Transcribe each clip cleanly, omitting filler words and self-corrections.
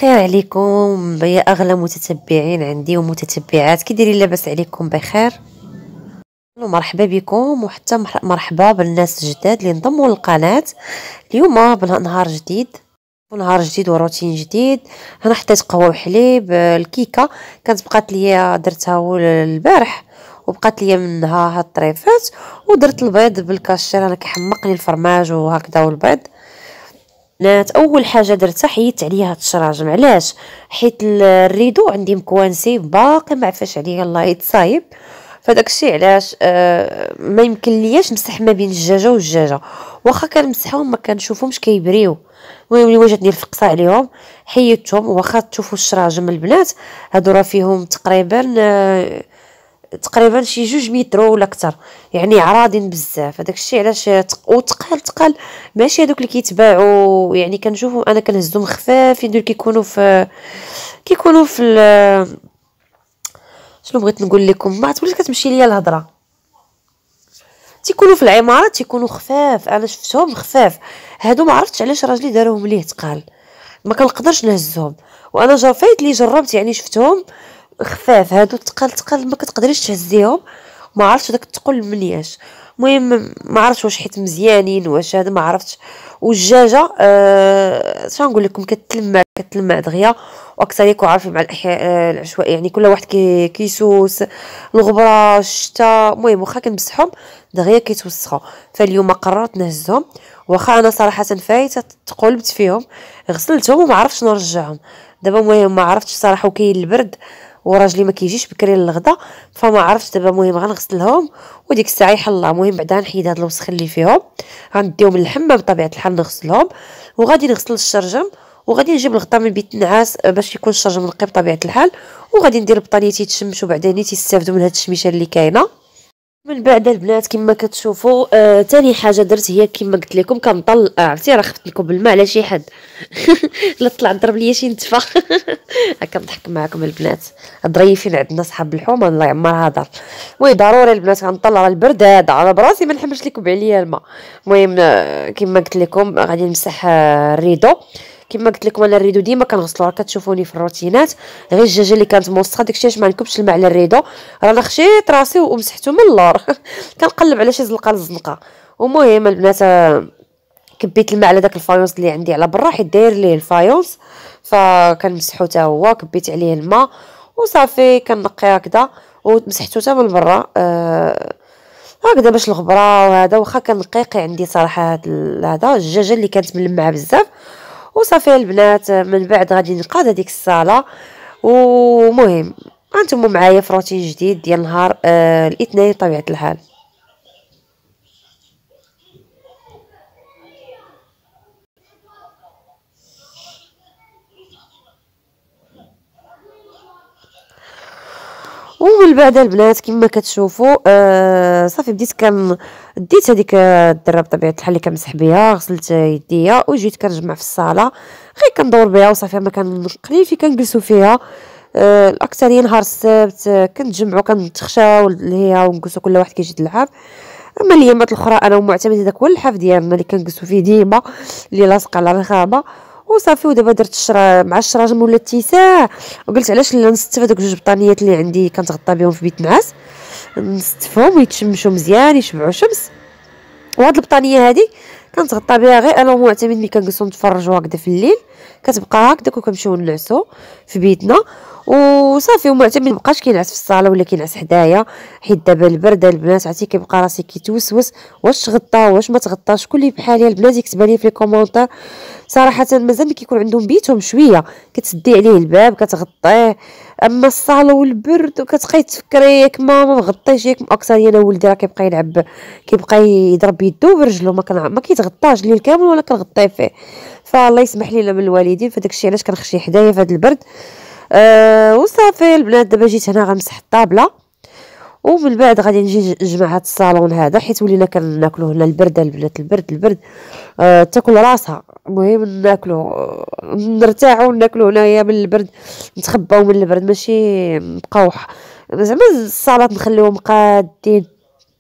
الخير عليكم يا اغلى متتبعين عندي ومتتبعات، كي دايرين؟ لاباس عليكم بخير؟ مرحبا بكم، وحتى مرحبا بالناس الجداد اللي انضموا للقناه. اليوم نهار جديد وروتين جديد. انا حطيت قهوه وحليب. الكيكه كانت بقات ليا درتها البارح وبقات ليا منها هاد الطريفات، ودرت البيض بالكاشير. انا كيحمقني الفرماج وهكذا والبيض. بنات، اول حاجه درتها حيدت عليها هاد الشراجم. علاش؟ حيت الريدو عندي مكوانسي باقي ما عفاش عليا الله يتصايب. فداك الشيء علاش ما يمكن لياش نمسح ما بين الدجاجه والدجاجه، واخا كنمسحهم ما كنشوفهمش كيبريو. المهم اللي وجدني الفقصه عليهم حيدتهم. واخا تشوفوا الشراجم البنات هادو راه فيهم تقريبا شي 2 متر ولا اكثر، يعني عراضين بزاف. هذاك الشيء علاش وتقال ماشي هذوك اللي كيتباعوا، يعني كنشوفهم انا كنهزهم خفافين، دول كيكونوا في شنو بغيت نقول لكم، ما عرفتش كتمشي ليا الهضره. تيكونوا في العمارات تيكونوا خفاف، انا شفتهم خفاف. هادو ما عرفتش علاش راجلي داروهم ليه تقال، ما كنقدرش نهزهم. وانا فايت لي جربت، يعني شفتهم خفاف. هادو تقال ما كتقدريش تهزيهم. ما عرفتش داك الثقل منياش. المهم ما عرفتش واش حيت مزيانين واش هذا ما عرفتش. والدجاجه شنو نقول لكم، كتلمع دغيا. واكثر ياكو عارفين مع الاحياء العشوائي، يعني كل واحد كيسوس الغبره الشتا. المهم واخا كنمسحهم دغيا كيتوسخوا. فاليوم قررت نهزهم، واخا انا صراحه فايته تقلبت فيهم، غسلتهم وما عرفتش نرجعهم. دابا المهم ما عرفتش صراحه، وكاين البرد وراجلي ما كيجيش بكري للغدا، فما عرفتش. دابا المهم غنغسلهم وديك الساعه يحل الله. المهم بعدا نحيد هاد الوسخ اللي فيهم، غنديهم للحمام بطبيعه الحال نغسلهم. وغادي نغسل الشرجم، وغادي نجيب الغطاء من بيت النعاس باش يكون الشرجم نقي بطبيعه الحال. وغادي ندير بطانيه تيتشمش وبعدين تيستافدوا من هاد التشميشه اللي كاينه. من بعد البنات كما كتشوفوا تاني حاجه درت هي كما قلت لكم كنطل. عرفتي راه خفت لكم بالماء على شي حد لا طلع ضرب ليا شي نتفه هكا نضحك معكم البنات. الظريفين عندنا صحاب اللحوم الله يعمر هدر. المهم ضروري البنات غنطلع راه البرد هذا انا براسي ما نحملش لكم عليا الماء. المهم كما قلت لكم غادي نمسح الريدو. كما قلت لكم انا الريدو ديما كنغسلو، راه كتشوفوني في الروتينات. غير الدجاجه اللي كانت موسخه داكشي علاش ما نكبش الماء على الريدو، رانا خشيت راسي ومسحته من اللور كنقلب على شي زلقه للزنقه. المهم البنات كبيت الماء على داك الفايونس اللي عندي على برا، حيت داير ليه الفايونس، فكنمسحو حتى هو. كبيت عليه الماء وصافي كنقي هكذا، ومسحتو حتى من برا هكذا باش الغبره وهذا. واخا كان رقيق عندي صراحه هذا الدجاجه اللي كانت ملمعه بزاف. وصافي البنات من بعد غادي نقاد هذيك الصاله. ومهم انتم معايا في روتين جديد ديال نهار الاثنين بطبيعه الحال. ومن بعد البنات كما كتشوفوا صافي ديت هذيك الدره بطبيعه الحال اللي كنمسح بها، غسلت يديا وجيت كنجمع في الصاله غير كندور بها وصافي. ما كان قليل في كنجلسوا فيها الاكثريه نهار السبت كنتجمعوا كنتخشاو ليها ونجلسوا كل واحد كيجي يلعب. اما الايامات الاخرى انا ومعتمد هذاك هو اللحاف ديالنا اللي كنجلسوا فيه ديما، اللي لاصق على الرخامه وصافي. ودابا درت مع الشراجم ولا اتساع، وقلت علاش لا نستف هذوك 2 بطانيات اللي عندي كنتغطى بهم في بيت نعاس، نستفهم ويتشمشوا مزيان يشبعوا شمس. وهاد البطانيه هذه كنتغطى بها غير انا ومعتمد ملي كنجلسوا نتفرجوا هكذا في الليل، كتبقى هكذاك وكنمشيو نعسوا في بيتنا وصافي. ومعتمد مبقاش كينعس في الصاله ولا كينعس حدايا، حيت دابا البرد البنات عرفتي كيبقى راسي كيتوسوس واش تغطى واش ما تغطاش. شكون اللي بحالي البنات يكتب لي في الكومونتير. صراحه مازال ملي كيكون عندهم بيتهم شويه كتسدي عليه الباب كتغطيه، اما الصاله والبرد وكتبقاي تفكري ياك ما مغطيش ياك اكثر. انا ولدي راه كيبقى يلعب كيبقى يضرب يدو برجلو ما كيتغطاش الليل كامل ولا كنغطيه فيه. فالله يسمح لينا من الوالدين، فداك الشيء علاش كنخشي حدايا في هذا البرد. وصافي البنات دابا جيت هنا غنمسح الطابله، ومن بعد غادي نجي نجمع هاد الصالون هذا حيت ولينا كناكلو هنا البرد البنات البرد تاكل راسها. المهم ناكلو نرتاحو وناكلو هنايا من البرد، نتخباو من البرد ماشي نبقاو زعما الصالات نخليوهم قادين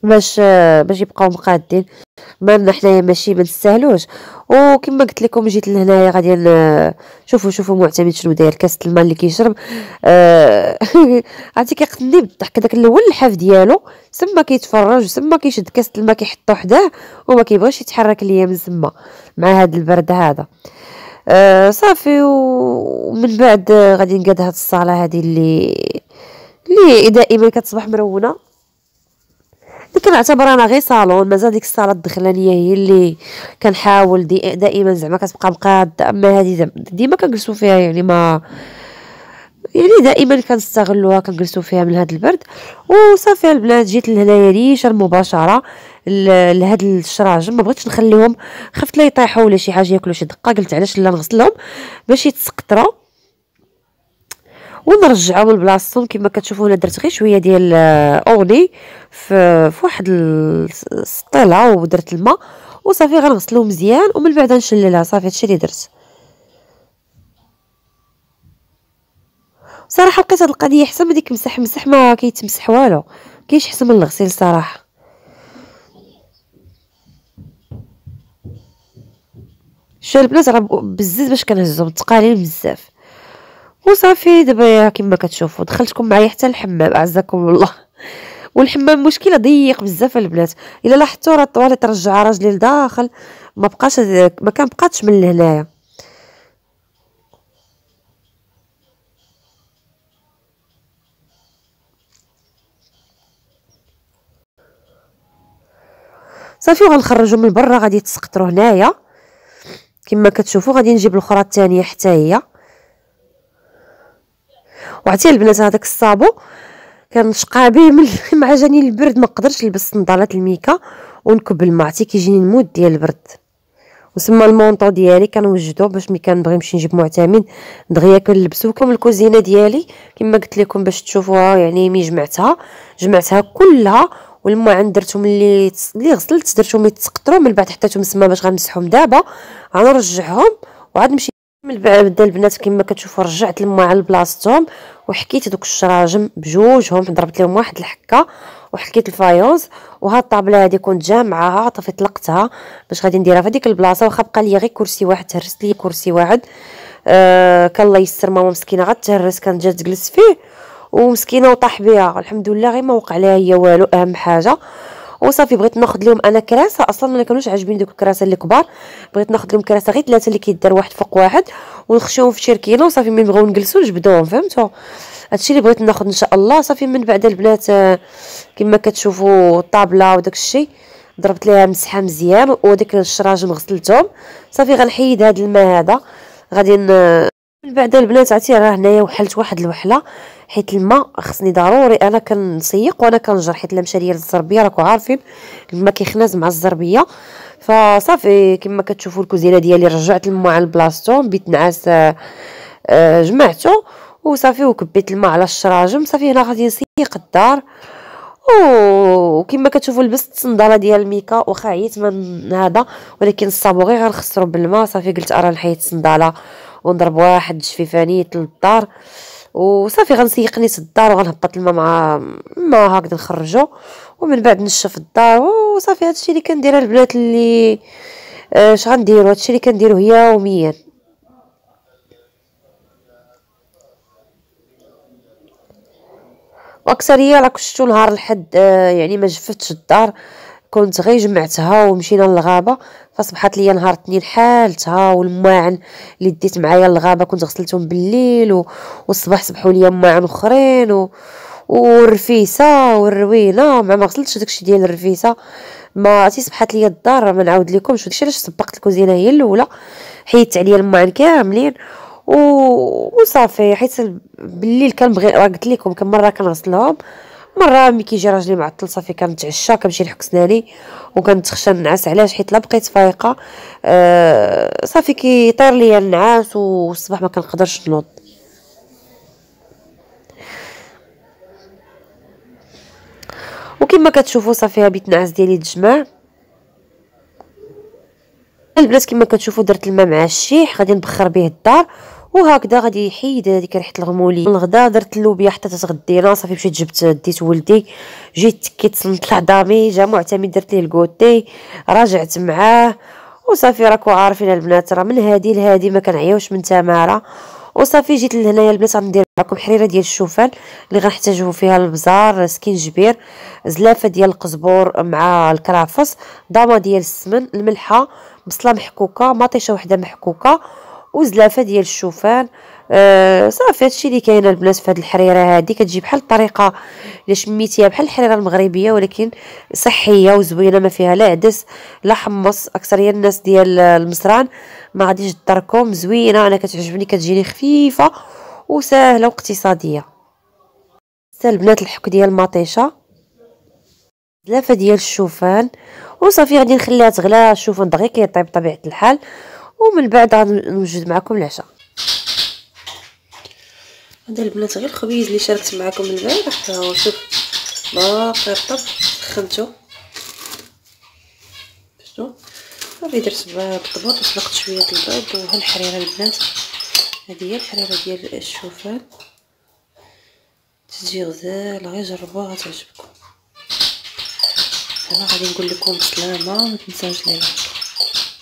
باش يبقاو مقادين. مالنا حنايا ماشي ما نستاهلوش. وكما قلت لكم جيت لهنايا غادي شوفوا معتمد شنو داير، كاس الماء اللي كيشرب. عرفتي كيقتلني بالضحك داك الاول الحاف ديالو، سما كيتفرج وسما كيشد كاس الماء كيحطو حداه وما كيبغيش يتحرك ليا من سما مع هاد البرد هذا. صافي. ومن بعد غادي نقاد هاد الصاله هذه اللي دائما كتصبح مرونه، اللي كنعتبر انا غير صالون. مازال ديك الصاله الدخلانيه هي اللي كنحاول دائما زعما كتبقى مقاده، اما هذه ديما كنجلسوا فيها، يعني ما يعني دائما كنستغلوها كنجلسوا فيها من هذا البرد. وصافي البنات جيت لهنايا ليش مباشره لهاد الشراجم، ما بغيتش نخليهم، خفت لا يطيحوا ولا شي حاجه ياكلوا شي دقه، قلت علاش لا نغسلهم باش يتسقطروا ونرجعهم لبلاصتهم. كما كتشوفوا هنا درت غير شويه ديال اوني في واحد السطيله ودرت الماء وصافي غنغسلو مزيان ومن بعد نشللها. صافي هادشي اللي درت. صراحه لقيت هاد القضيه احسن من ديك مسح ما كيتمسح والو، كاينش احسن من الغسيل صراحه. شوف البنات راه بزز باش كنهزهم ثقالين بزاف. وصافي دابا كما كتشوفوا دخلتكم معايا حتى الحمام اعزكم الله. والحمام مشكله ضيق بزاف البنات، الا لاحظتوا راه الطواليط ترجع راجلي لداخل، ما كنبقاتش من لهنايا. صافي وغنخرجوا من برا غادي يتسقطروا هنايا كما كتشوفوا. غادي نجيب الاخرى الثانيه حتى هي. وعرفتي البنات هذاك الصابو كنشقى به مع جاني البرد، ما قدرتش نلبس صندالات الميكا ونكب الماء، عرفتي كيجيني الموت ديال البرد. وسما المونطو ديالي كنوجدو باش ملي كنبغي نمشي نجيب معتمد دغيا كنلبسو. كم الكوزينه ديالي كما قلت لكم باش تشوفوها، يعني مي جمعتها كلها والماعن درتهم اللي غسلت درتهم يتسقطروا، من بعد حطيتهم تما باش غنمسحهم. دابا غنرجعهم وعاد نمشي من بعد البنات كما كتشوفوا رجعت الماعن لبلاصتهم وحكيت دوك الشراجم بجوجهم، ضربت لهم واحد الحكه وحكيت الفايونز. وهاد الطابله هادي كنت جامعاها طفي طلقتها باش غادي نديرها في ديك البلاصه، واخا بقى لي غير كرسي واحد، تهرست لي كرسي واحد. كان الله يسر ماما مسكينه غتهرس كانت جات تجلس فيه ومسكينه وطاح بها، الحمد لله غير ما وقع لها هي والو، اهم حاجه. وصافي بغيت ناخذ لهم انا كراسه، اصلا ما كانوش عاجبين دوك الكراسه اللي كبار، بغيت ناخذ لهم كراسه غير 3 اللي كيدار واحد فوق واحد ونخشيهم في شركينه وصافي ملي نبغيو نجلسوا نجبدوهم، فهمتوا؟ هادشي اللي بغيت ناخذ ان شاء الله. صافي من بعد البنات كما كتشوفوا الطابله وداك الشيء ضربت ليها مسحه مزيان وديك الشراجم غسلتهم. صافي غنحيد هذا الماء هذا غادي من بعد البنات عرفتي راه هنايا وحلت واحد الوحله حيت الماء خصني ضروري انا كنسيق وانا كنجر، حيت لا مشى ليا للزربيه راكم عارفين الماء كيخناز مع الزربيه. فصافي كما كتشوفوا الكوزينه ديالي رجعت الماء على بلاصتو، بيت نعاس جمعته وصافي وكبيت الماء على الشراجم. صافي هنا غادي نسيق الدار. وكما كتشوفوا لبست الصنداله ديال الميكا واخا عييت من هذا، ولكن الصابو غير غنخسرو بالماء. صافي قلت ارا نحيد الصنداله ونضرب واحد جفيفانيت للدار وصافي غنسيق نيت الدار وغنهبط الماء مع هكذا نخرجو ومن بعد نشف الدار. وصافي هادشي اللي كندير البنات اللي اش غنديرو، هادشي اللي كنديروه يوميا. واكثريه راك شفتوا نهار الحد يعني ما جفتش الدار، كنت غير جمعتها ومشينا للغابه. فاصبحت ليا نهار الاثنين حالتها، والماعن اللي ديت معايا للغابه كنت غسلتهم بالليل والصباح صبحوا ليا ماعن اخرين والرفيسه والروينه ما غسلتش داكشي ديال الرفيسه. ما صبحت ليا الدار ما نعاود لكمش داكشي علاش سبقت الكوزينه هي الاولى، حيدت عليا الماعن كاملين وصافي. حيت بالليل كنبغي راه قلت لكم كم مره كنغسلهم، مره ملي كيجي راجلي معطل صافي كنتعشى كنمشي نحك سناني وكنتخشى نعس. علاش؟ حيت لا بقيت فايقه صافي كيطير ليا النعاس والصباح ما كنقدرش نوض. وكما كتشوفوا صافي بيت نعاس ديالي تجمع البنات. كما كتشوفوا درت الماء مع الشيح غادي نبخر به الدار وهكذا غادي يحيد هذيك ريحه الغمولي. الغدا درت اللوبيا حتى تتغدينا، صافي مشيت جبت ديت ولدي، جيت تكيت صنت العظامي، جا معتمد درت ليه الكوتي، راجعت معاه وصافي. راكو عارفين البنات راه من هادي لهادي ما كنعياوش من تماره. وصافي جيت لهنايا البنات غندير معكم حريره ديال الشوفان اللي غنحتاجوه فيها البزار، سكينجبير، زلافه ديال القزبور مع الكرافس، ضامه ديال السمن، الملحه، بصله محكوكه، مطيشه وحده محكوكه، وزلافه ديال الشوفان. صافي هادشي اللي كاين البنات في هاد الحريره هادي. كتجي بحال الطريقه الا شميتيها بحال الحريره المغربيه، ولكن صحيه وزوينه، ما فيها لا عدس لا حمص. اكثريه الناس ديال المصران ما غاديش تضركم، زوينه، انا كتعجبني، كتجيني خفيفه وسهله واقتصاديه. حتى البنات الحك ديال المطيشه، زلافه ديال الشوفان، وصافي غادي نخليها تغلى. الشوفان دغيا كيطيب بطبيعه الحال، ومن بعد غنوجد معكم العشاء. هذا البنات غير الخبيز اللي شاركت معكم البارح، ها هو شوف باقي رطب، سخنتو شفتو. صافي درت بالضبط وسلقت شويه البيض وها الحريره البنات. هذه هي الحريره ديال الشوفان، تجي غزاله، غير جربوها غتعجبكم. انا غادي نقول لكم بسلامه، ما تنساوش لايك.